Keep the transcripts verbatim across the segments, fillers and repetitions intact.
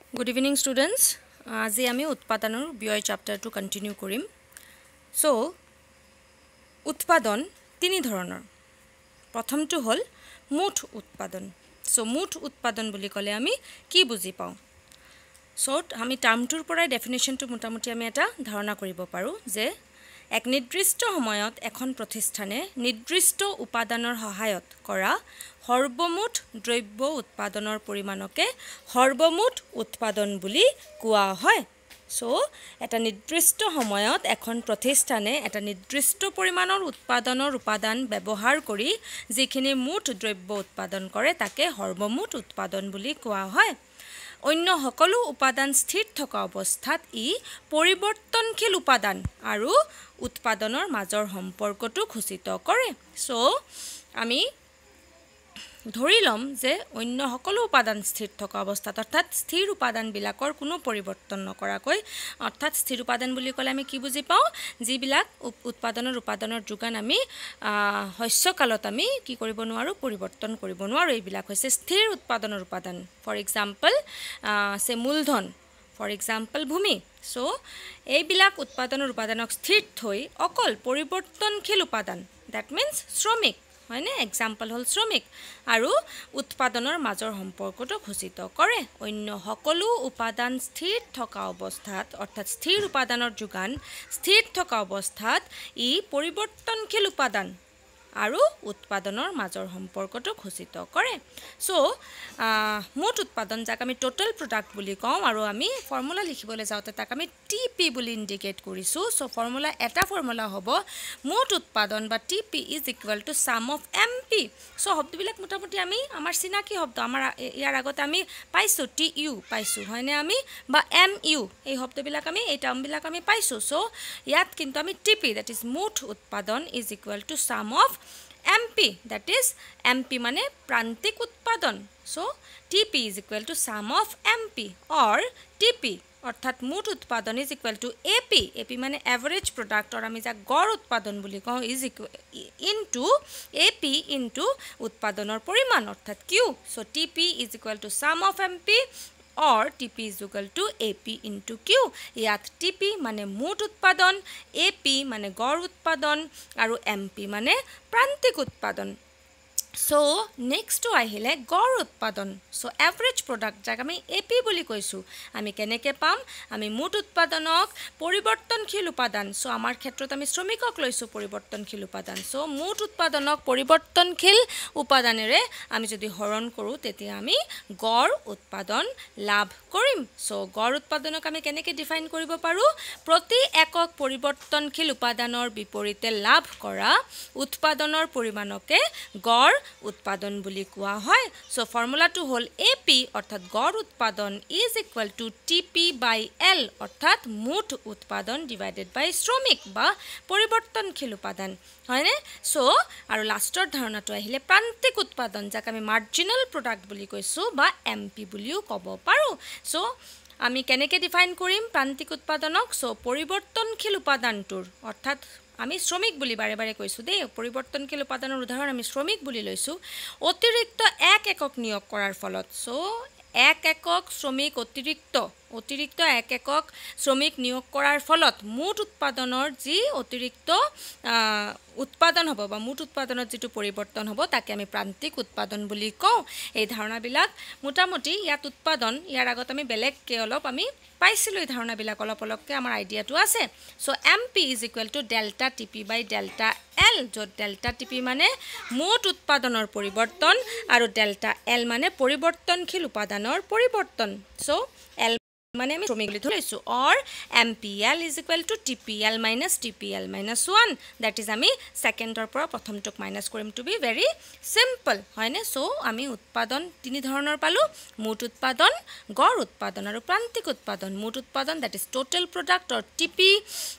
Good evening students. আজি আমি উৎপাদনৰ ব্যয় চ্যাপ্টাৰটো কন্টিনিউ কৰিম। সো উৎপাদন তিনি ধৰণৰ। প্ৰথমটো হ'ল মুঠ উৎপাদন। সো মুঠ উৎপাদন বুলি ক'লে আমি কি বুজি পাওঁ? সো আমি টাৰ্মটোৰ পৰাই ডেফিনেশনটো মোটামুটি আমি এটা ধাৰণা কৰিব পাৰো যে এক নিৰ্দিষ্ট সময়ত এখন প্ৰতিষ্ঠানে নিৰ্দিষ্ট উপাদানৰ সহায়ত কৰা সৰ্বমুঠ দ্ৰব্য উৎপাদনৰ পৰিমাণকে সৰ্বমুঠ উৎপাদন বুলি কোৱা হয়। সো এটা নিৰ্দিষ্ট সময়ত এখন প্ৰতিষ্ঠানে এটা নিৰ্দিষ্ট পৰিমাণৰ উৎপাদনৰ উপাদান ব্যৱহাৰ কৰি যিখিনি মুঠ দ্ৰব্য উৎপাদন কৰে তাকে সৰ্বমুঠ উৎপাদন বুলি কোৱা হয়। অন্য সকলো উপাদান স্থিৰ থকা অৱস্থাত ই পৰিৱৰ্তনশীল উপাদান আৰু উৎপাদনৰ মাজৰ সম্পৰ্কটো ঘোষিত কৰে। সো আমি ধৰি লম যে অন্য সকলো উপাদান স্থিৰ থকা অৱস্থাত অৰ্থাৎ স্থিৰ উপাদানবিলাকৰ কোনো পৰিৱৰ্তন নকৰাকৈ অৰ্থাৎ স্থিৰ উপাদান বুলি ক'লে আমি কি বুজি পাওঁ যিবিলাক উৎপাদনৰ উপাদানৰ যোগান আমি শস্যকালত আমি কি কৰিব নোৱাৰো পৰিৱৰ্তন কৰিব নোৱাৰো এইবিলাক হৈছে স্থিৰ উৎপাদনৰ উপাদান। ফৰ এক্সাম্পল সে মূলধন, ফৰ এক্সাম্পল ভূমি। সো এইবিলাক উৎপাদনৰ উপাদানক স্থিৰ থৈ অকল পৰিৱৰ্তনশীল উপাদান দ্যাট মিন্স শ্ৰমিক হয়নে এক্সাম্পল হ'ল শ্ৰমিক আৰু উৎপাদনৰ মাজৰ সম্পৰ্কটো ঘোষিত কৰে। অন্য সকলো উপাদান স্থিৰ থকা অৱস্থাত অৰ্থাৎ স্থিৰ উপাদানৰ যোগান স্থিৰ থকা অৱস্থাত ই পৰিৱৰ্তনশীল উপাদান আৰু উৎপাদনৰ মাজৰ সম্পৰ্কটো ঘোষিত কৰে। সো মুঠ উৎপাদন যাক আমি টোটাল প্ৰডাক্ট বুলি কওঁ আৰু আমি ফৰ্মুলা লিখিবলৈ যাওঁতে তাক আমি টি পি বুলি ইণ্ডিকেট কৰিছোঁ। সো ফৰ্মুলা এটা ফৰ্মুলা হ'ব মুঠ উৎপাদন বা T P is equal to sum of M P. So শব্দবিলাক মোটামুটি আমি আমাৰ চিনাকি শব্দ আমাৰ ইয়াৰ আগতে আমি পাইছোঁ টি ইউ পাইছোঁ হয়নে আমি বা এম ইউ এই শব্দবিলাক আমি এই টাৰ্মবিলাক আমি পাইছোঁ। সো ইয়াত কিন্তু আমি টি পি দ্যাট ইজ মুঠ উৎপাদন is equal to sum of M P that is M P মানে প্ৰান্তিক উৎপাদন। So T P is equal to sum of M P or T P অৰ্থাৎ মুঠ উৎপাদন is equal to A P A P মানে average প্ৰডাক্টৰ আমি যাক গড় উৎপাদন বুলি কওঁ is into A P into উৎপাদনৰ পৰিমাণ অৰ্থাৎ Q. So T P is equal to sum of M P or T P is equal to A P into Q. ইয়াত T P মানে মুঠ উৎপাদন, A P মানে গড় উৎপাদন আৰু M P মানে প্ৰান্তিক উৎপাদন। সো নেক্সটটো আহিলে গড় উৎপাদন। সো এভাৰেজ প্ৰডাক্ট যাক আমি এ পি বুলি কৈছোঁ আমি কেনেকৈ পাম আমি মুঠ উৎপাদনক পৰিৱৰ্তনশীল উপাদান সো আমাৰ ক্ষেত্ৰত আমি শ্ৰমিকক লৈছোঁ পৰিৱৰ্তনশীল উপাদান। সো মুঠ উৎপাদনক পৰিৱৰ্তনশীল উপাদানেৰে আমি যদি হৰণ কৰোঁ তেতিয়া আমি গড় উৎপাদন লাভ কৰিম। সো গড় উৎপাদনক আমি কেনেকৈ ডিফাইন কৰিব পাৰোঁ প্ৰতি একক পৰিৱৰ্তনশীল উপাদানৰ বিপৰীতে লাভ কৰা উৎপাদনৰ পৰিমাণকে গড় উৎপাদন বুলি কোৱা হয়। সো ফৰ্মুলাটো হ'ল এ পি অৰ্থাৎ গড় উৎপাদন is equal to T P by L অৰ্থাৎ মুঠ উৎপাদন ডিভাইডেড বাই শ্ৰমিক বা পৰিৱৰ্তনশীল উপাদান হয়নে। সো আৰু লাষ্টৰ ধাৰণাটো আহিলে প্ৰান্তিক উৎপাদন যাক আমি মাৰ্জিনেল প্ৰডাক্ট বুলি কৈছোঁ বা এম পি বুলিও ক'ব পাৰোঁ। সো আমি কেনেকৈ ডিফাইন কৰিম প্ৰান্তিক উৎপাদনক সো পৰিৱৰ্তনশীল উপাদানটোৰ অৰ্থাৎ আমি শ্ৰমিক বুলি বাৰে বাৰে কৈছোঁ দেই পৰিৱৰ্তনশীল উপাদানৰ উদাহৰণ আমি শ্ৰমিক বুলি লৈছোঁ অতিৰিক্ত এক একক নিয়োগ কৰাৰ ফলত। সো এক একক শ্ৰমিক অতিৰিক্ত অতিৰিক্ত এক একক শ্ৰমিক নিয়োগ কৰাৰ ফলত মুঠ উৎপাদনৰ যি অতিৰিক্ত উৎপাদন হ'ব বা মুঠ উৎপাদনত যিটো পৰিৱৰ্তন হ'ব তাকে আমি প্ৰান্তিক উৎপাদন বুলি কওঁ। এই ধাৰণাবিলাক মোটামুটি ইয়াত উৎপাদন ইয়াৰ আগত আমি বেলেগকৈ অলপ আমি পাইছিলোঁ এই ধাৰণাবিলাক অলপ অলপকৈ আমাৰ আইডিয়াটো আছে। So' M P is equal to delta T P by delta L য'ত ডেল্টা টি পি মানে মুঠ উৎপাদনৰ পৰিৱৰ্তন আৰু ডেল্টা এল মানে পৰিৱৰ্তনশীল উপাদানৰ পৰিৱৰ্তন। চ' এল মানে আমি শ্ৰমিক বুলি ধৰিছোঁ or M P L is equal to T P L minus T P L minus one that is আমি ছেকেণ্ডৰ পৰা প্ৰথমটোক মাইনাছ কৰিম টু বি ভেৰি চিম্পল হয়নে। চ' আমি উৎপাদন তিনি ধৰণৰ পালোঁ মুঠ উৎপাদন গড় উৎপাদন আৰু প্ৰান্তিক উৎপাদন। মুঠ উৎপাদন that is total product or T P,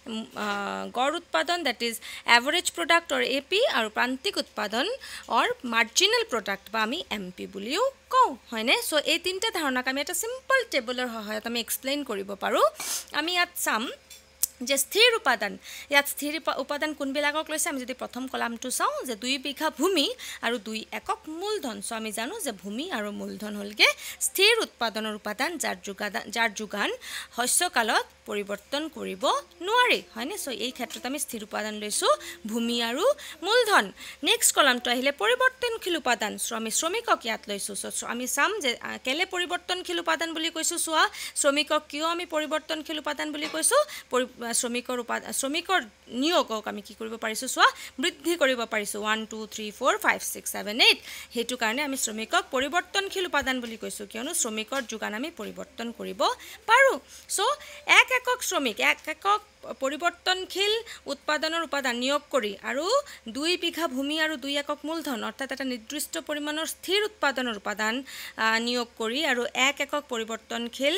গড় উৎপাদন that is average product or A P আৰু প্ৰান্তিক উৎপাদন অৰ মাৰ্জিনেল প্ৰডাক্ট বা আমি এম পি বুলিও কওঁ হয়নে। চ' এই তিনিটা ধাৰণাক আমি এটা চিম্পল টেবুলৰ সহায়ত আমি এক্সপ্লেইন কৰিব পাৰোঁ। আমি ইয়াত চাম যে স্থিৰ উপাদান ইয়াত স্থিৰ উপাদান কোনবিলাকক লৈছে আমি যদি প্ৰথম কলামটো চাওঁ যে দুই বিঘা ভূমি আৰু দুই একক মূলধন সো আমি জানো যে ভূমি আৰু মূলধন হলগে স্থিৰ উৎপাদনৰ উপাদান যাৰ যোগান যাৰ যোগান শস্যকালত পৰিৱৰ্তন কৰিব নোৱাৰি হয়নে সো এই ক্ষেত্ৰত আমি স্থিৰ উপাদান লৈছো ভূমি আৰু মূলধন নেক্সট কলামটো আহিলে পৰিৱৰ্তনশীল উপাদান সো আমি শ্ৰমিকক ইয়াত লৈছো সো আমি চাম যে কেলে পৰিৱৰ্তনশীল উপাদান বুলি কৈছো সোৱা শ্ৰমিকক কিয় আমি পৰিৱৰ্তনশীল উপাদান বুলি কৈছো শ্ৰমিকৰ উপাদান শ্ৰমিকৰ নিয়োগক আমি কি কৰিব পাৰিছো সোৱা বৃদ্ধি কৰিব পাৰিছো one two three four five six seven eight হেতু কাৰণে আমি শ্ৰমিকক পৰিৱৰ্তনশীল উপাদান বুলি কৈছো কিয়নো শ্ৰমিকৰ যোগান আমি পৰিৱৰ্তন কৰিব পাৰো সো এক একক শ্ৰমিক এক একক পৰিৱৰ্তনশীল উৎপাদনৰ উপাদান নিয়োগ কৰি আৰু দুই বিঘা ভূমি আৰু দুই একক মূলধন অৰ্থাৎ এটা নিৰ্দিষ্ট পৰিমাণৰ স্থিৰ উৎপাদনৰ উপাদান নিয়োগ কৰি আৰু এক একক পৰিৱৰ্তনশীল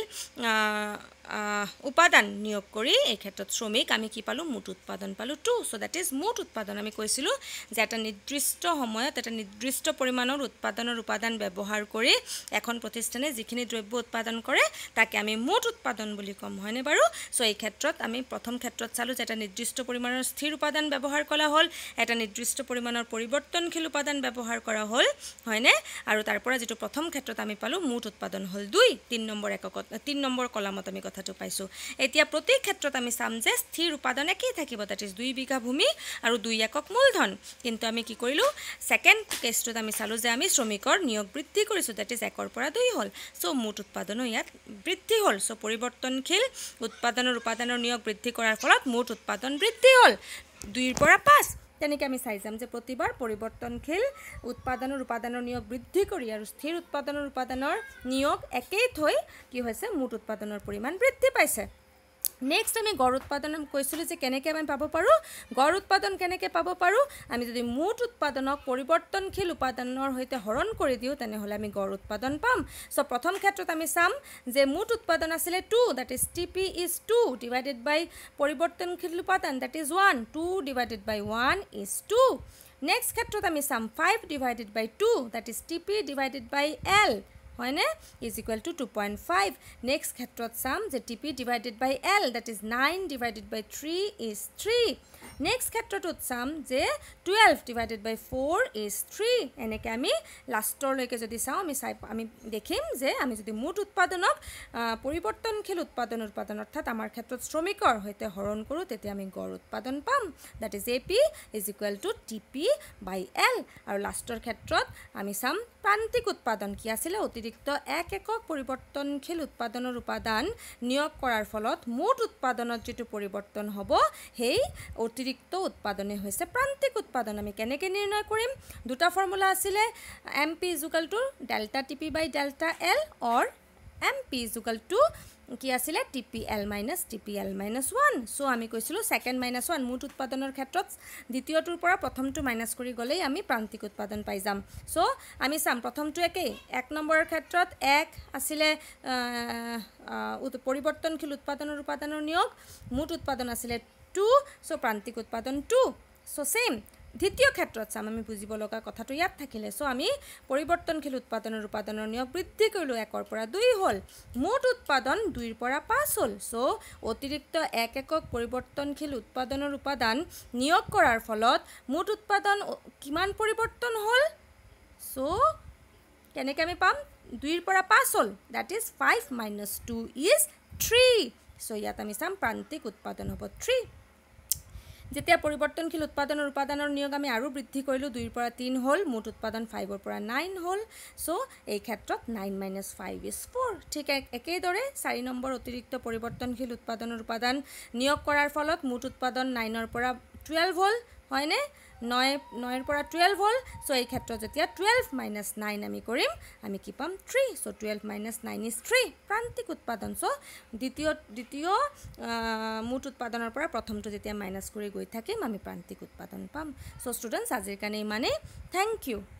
উপাদান নিয়োগ কৰি এই ক্ষেত্ৰত শ্ৰমিক আমি কি পালো মুঠ উৎপাদন পালো two সো দ্যাট ইজ মুঠ উৎপাদন আমি কৈছিলো যে এটা নিৰ্দিষ্ট সময়ত এটা নিৰ্দিষ্ট পৰিমাণৰ উৎপাদনৰ উপাদান ব্যৱহাৰ কৰি এখন প্ৰতিষ্ঠানে যিখিনি দ্ৰব্য উৎপাদন কৰে তাকে আমি মুঠ উৎপাদন বুলি কম হয়নে বাৰু সো এই ক্ষেত্ৰত আমি প্ৰথম ক্ষেত্ৰত চালো যে এটা নিৰ্দিষ্ট পৰিমাণৰ স্থিৰ উপাদান ব্যৱহাৰ কৰা হ'ল এটা নিৰ্দিষ্ট পৰিমাণৰ পৰিৱৰ্তনশীল উপাদান ব্যৱহাৰ কৰা হ'ল হয়নে আৰু তাৰ পৰা যেটো প্ৰথম ক্ষেত্ৰত আমি পালো মুঠ উৎপাদন হ'ল দুই তিন নম্বৰ এককত তিন নম্বৰ কলামত আমি কথাটো পাইছো এতিয়া প্ৰতি ক্ষেত্ৰত আমি চাম যে স্থিৰ উপাদান একেই থাকিব দ্যাট ইজ দুই বিঘা ভূমি আৰু দুই একক মূলধন কিন্তু আমি কি কৰিলো সেকেন্ড কেছটোত আমি চালো যে আমি শ্ৰমিকৰ নিয়োগ বৃদ্ধি কৰিছো দ্যাট ইজ একৰ পৰা দুই হ'ল সো মুঠ উৎপাদনো ইয়াত বৃদ্ধি হ'ল সো পৰিৱৰ্তনশীল উৎপাদনৰ উপাদানৰ নিয়োগ বৃদ্ধি কৰাৰ ফলত মুঠ উৎপাদন বৃদ্ধি হ'ল দুইৰ পৰা পাঁচ তেনেকৈ আমি চাই যাম যে প্ৰতিবাৰ পৰিৱৰ্তনশীল উৎপাদনৰ উপাদানৰ নিয়োগ বৃদ্ধি কৰি আৰু স্থিৰ উৎপাদনৰ উপাদানৰ নিয়োগ একেই থৈ কি হৈছে মুঠ উৎপাদনৰ পৰিমাণ বৃদ্ধি পাইছে নেক্সট আমি গড় উৎপাদন কৈছিলো যে কেনেকৈ আমি পাব পাৰো গড় উৎপাদন কেনেকৈ পাব পাৰো আমি যদি মুঠ উৎপাদনক পৰিৱৰ্তনশীল উপাদানৰ সৈতে হৰণ কৰি দিও তেনে হলে আমি গড় উৎপাদন পাম সো প্ৰথম ক্ষেত্ৰত আমি চাম যে মুঠ উৎপাদন আছিল two that is T P is two divided by পৰিৱৰ্তনশীল উপাদান that is one two divided by one is two next ক্ষেত্ৰত আমি চাম five divided by two that is T P divided by L হয়নে is equal to two point five next ক্ষেত্ৰত চাম যে T P divided by L that is nine divided by three is three next ক্ষেত্ৰটোত চাম যে twelve divided by four is three এনেকৈ আমি লাষ্টৰ লৈকে যদি চাওঁ আমি চাই আমি দেখিম যে আমি যদি মুঠ উৎপাদনক পৰিৱৰ্তনশীল উৎপাদনৰ উৎপাদন অৰ্থাৎ আমাৰ ক্ষেত্ৰত শ্ৰমিকৰ সৈতে হৰণ কৰো তেতিয়া আমি গড় উৎপাদন পাম that is A P is equal to T P by L আৰু লাষ্টৰ ক্ষেত্ৰত আমি চাম প্ৰান্তিক উৎপাদন কি আছিল অতিৰিক্ত এক একক পৰিৱৰ্তনশীল উৎপাদনৰ উপাদান নিয়োগ কৰাৰ ফলত মুঠ উৎপাদনত যেটো পৰিৱৰ্তন হ'ব হেই অতিৰিক্ত উৎপাদনে হৈছে প্ৰান্তিক উৎপাদন আমি কেনেকৈ নিৰ্ণয় কৰিম দুটা ফৰ্মুলা আছিল M P is equal to delta T P by delta L or M P is equal to কি আছিল T P L minus T P L minus one so আমি কৈছিলো সেকেন্ড minus one মুঠ উৎপাদনৰ ক্ষেত্ৰত দ্বিতীয়টোৰ পৰা প্ৰথমটো মাইনাস কৰি গলেই আমি প্ৰান্তিক উৎপাদন পাই যাম সো আমি চাম প্ৰথমটো একেই এক নম্বৰৰ ক্ষেত্ৰত এক আছিল পৰিৱৰ্তনশীল উৎপাদনৰ উপাদানৰ নিয়োগ মুঠ উৎপাদন আছিল two সো প্ৰান্তিক উৎপাদন two সো সেম দ্বিতীয় ক্ষেত্ৰত চাম আমি বুজিব লগা কথাটো ইয়াত থাকিলে সো আমি পৰিৱৰ্তনশীল উৎপাদনৰ উপাদানৰ নিয়োগ বৃদ্ধি কৰিলো একৰ পৰা দুই হ'ল মুঠ উৎপাদন দুইৰ পৰা পাঁচ হ'ল সো অতিৰিক্ত এক একক পৰিৱৰ্তনশীল উৎপাদনৰ উপাদান নিয়োগ কৰাৰ ফলত মুঠ উৎপাদন কিমান পৰিৱৰ্তন হ'ল সো কেনেকৈ আমি পাম দুইৰ পৰা পাঁচ হ'ল that is five minus two is three so ইয়াত আমি চাম প্ৰান্তিক উৎপাদন হ'ব three যেতিয়া পৰিৱৰ্তনশীল উৎপাদনৰ উপাদানৰ নিয়োগ আমি আৰু বৃদ্ধি কৰিলো দুইৰ পৰা তিন হ'ল মুঠ উৎপাদন five ৰ পৰা nine হ'ল সো এই ক্ষেত্ৰত nine minus five is four ঠিক একেদৰে চাৰি নম্বৰ অতিৰিক্ত পৰিৱৰ্তনশীল উৎপাদনৰ উপাদান নিয়োগ কৰাৰ ফলত মুঠ উৎপাদন nine ৰ পৰা twelve হ'ল হয়নে nine ৰ পৰা twelve হ'ল সো এই ক্ষেত্ৰত যেতিয়া twelve minus nine আমি কৰিম আমি কি পাম three so twelve minus nine is three প্ৰান্তিক উৎপাদন সো দ্বিতীয় দ্বিতীয় মুঠ উৎপাদনৰ পৰা প্ৰথমটো যেতিয়া মাইনাস কৰি গৈ থাকিম আমি প্ৰান্তিক উৎপাদন পাম সো ষ্টুডেন্টস আজিৰ কাৰণে ইমানে থ্যাংক ইউ